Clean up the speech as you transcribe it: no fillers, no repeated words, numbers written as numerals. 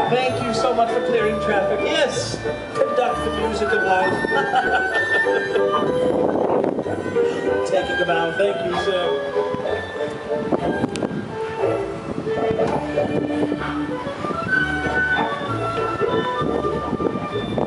Thank you so much for clearing traffic. Yes, conduct the music of life. Taking a bow. Thank you, sir.